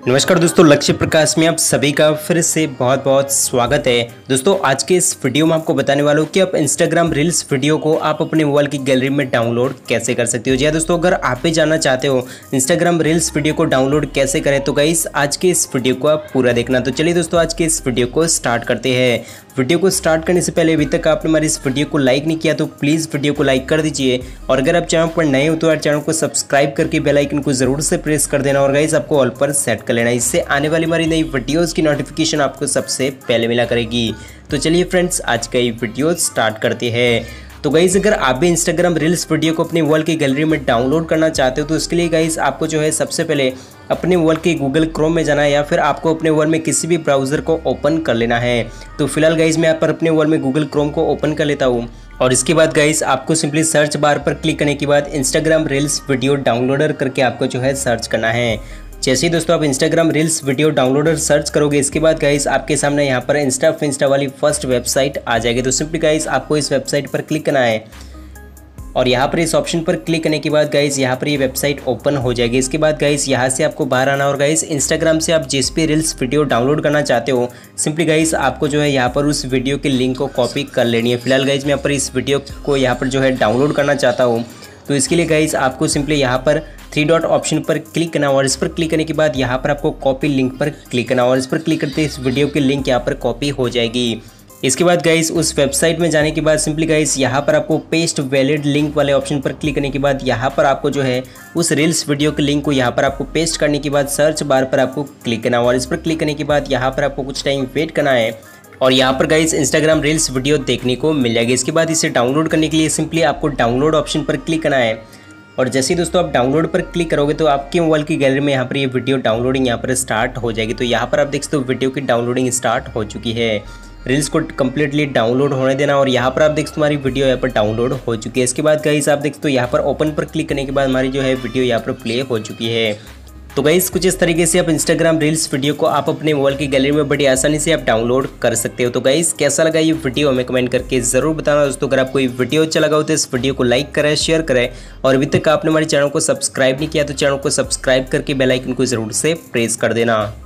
नमस्कार दोस्तों, लक्ष्य प्रकाश में आप सभी का फिर से बहुत बहुत स्वागत है। दोस्तों आज के इस वीडियो में आपको बताने वाला हूँ कि आप इंस्टाग्राम रील्स वीडियो को आप अपने मोबाइल की गैलरी में डाउनलोड कैसे कर सकते हो। जी हाँ दोस्तों, अगर आप भी जानना चाहते हो इंस्टाग्राम रील्स वीडियो को डाउनलोड कैसे करें तो गाइस आज के इस वीडियो को आप पूरा देखना। तो चलिए दोस्तों आज के इस वीडियो को स्टार्ट करते हैं। वीडियो को स्टार्ट करने से पहले अभी तक आपने हमारी इस वीडियो को लाइक नहीं किया तो प्लीज़ वीडियो को लाइक कर दीजिए, और अगर आप चैनल पर नए हो तो यार चैनल को सब्सक्राइब करके बेल आइकन को ज़रूर से प्रेस कर देना, और गाइस आपको ऑल पर सेट कर लेना। इससे आने वाली हमारी नई वीडियोस की नोटिफिकेशन आपको सबसे पहले मिला करेगी। तो चलिए फ्रेंड्स आज का ये वीडियो स्टार्ट करते हैं। तो गाइज़ अगर आप भी इंस्टाग्राम रील्स वीडियो को अपने मोबाइल की गैलरी में डाउनलोड करना चाहते हो तो उसके लिए गाइज़ आपको जो है सबसे पहले अपने मोबाइल के गूगल क्रोम में जाना है, या फिर आपको अपने मोबाइल में किसी भी ब्राउज़र को ओपन कर लेना है। तो फिलहाल गाइज़ मैं यहाँ पर अपने मोबाइल में गूगल क्रोम को ओपन कर लेता हूँ, और इसके बाद गाइज़ आपको सिंपली सर्च बार पर क्लिक करने के बाद इंस्टाग्राम रील्स वीडियो डाउनलोडर करके आपको जो है सर्च करना है। जैसे ही दोस्तों आप Instagram reels video downloader search करोगे इसके बाद गाइस आपके सामने यहाँ पर इंस्टा वाली फर्स्ट वेबसाइट आ जाएगी। तो सिंपली गाइस आपको इस वेबसाइट पर क्लिक करना है, और यहाँ पर इस ऑप्शन पर क्लिक करने के बाद गाइस यहाँ पर ये वेबसाइट ओपन हो जाएगी। इसके बाद गाइस यहाँ से आपको बाहर आना, और गाइस इंस्टाग्राम से आप जिस भी रील्स वीडियो डाउनलोड करना चाहते हो सिंपली गाइस आपको जो है यहाँ पर उस वीडियो के लिंक को कॉपी कर लेनी है। फिलहाल गाइस मैं यहाँ पर इस वीडियो को यहाँ पर जो है डाउनलोड करना चाहता हूँ, तो इसके लिए गाइस आपको सिंपली यहाँ पर 3 डॉट ऑप्शन पर क्लिक करना, और इस पर क्लिक करने के बाद यहाँ पर आपको कॉपी लिंक पर क्लिक करना, और इस पर क्लिक करते इस वीडियो की लिंक यहाँ पर कॉपी हो जाएगी। इसके बाद गाइस उस वेबसाइट में जाने के बाद सिंपली गाइस यहाँ पर आपको पेस्ट वैलिड लिंक वाले ऑप्शन पर क्लिक करने के बाद यहाँ पर आपको जो है उस रील्स वीडियो के लिंक को यहाँ पर आपको पेस्ट करने के बाद सर्च बार पर आपको क्लिक करना, और इस पर क्लिक करने के बाद यहाँ पर आपको कुछ टाइम वेट करना है, और यहाँ पर गाइस इंस्टाग्राम रील्स वीडियो देखने को मिल जाएगी। इसके बाद इसे डाउनलोड करने के लिए सिंपली आपको डाउनलोड ऑप्शन पर क्लिक करना है, और जैसे ही दोस्तों आप डाउनलोड पर क्लिक करोगे तो आपके मोबाइल की गैलरी में यहाँ पर ये वीडियो डाउनलोडिंग यहाँ पर स्टार्ट हो जाएगी। तो यहाँ पर आप देख सकते हो वीडियो की डाउनलोडिंग स्टार्ट हो चुकी है। रील्स को कम्प्लीटली डाउनलोड होने देना, और यहाँ पर आप देख सकते हो हमारी वीडियो यहाँ पर डाउनलोड हो चुकी है। इसके बाद गाइस आप देख सकते हो यहाँ पर ओपन पर क्लिक करने के बाद हमारी जो है वीडियो यहाँ पर प्ले हो चुकी है। तो गाइस कुछ इस तरीके से आप इंस्टाग्राम रील्स वीडियो को आप अपने मोबाइल की गैलरी में बड़ी आसानी से आप डाउनलोड कर सकते हो। तो गाइस कैसा लगा ये वीडियो हमें कमेंट करके ज़रूर बताना दोस्तों। अगर आपको ये वीडियो अच्छा लगा हो तो इस वीडियो को लाइक करें, शेयर करें, और अभी तक आपने हमारे चैनल को सब्सक्राइब नहीं किया तो चैनल को सब्सक्राइब करके बेल आइकन को ज़रूर से प्रेस कर देना।